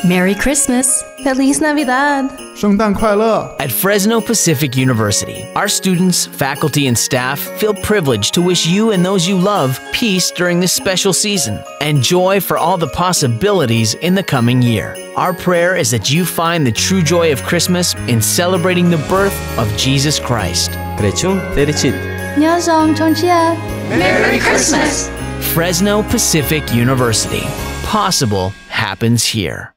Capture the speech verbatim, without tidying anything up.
Merry Christmas! Feliz Navidad! 圣诞快乐 At Fresno Pacific University, our students, faculty, and staff feel privileged to wish you and those you love peace during this special season and joy for all the possibilities in the coming year. Our prayer is that you find the true joy of Christmas in celebrating the birth of Jesus Christ. Crăciun fericit! Merry Christmas! Fresno Pacific University. Possible happens here.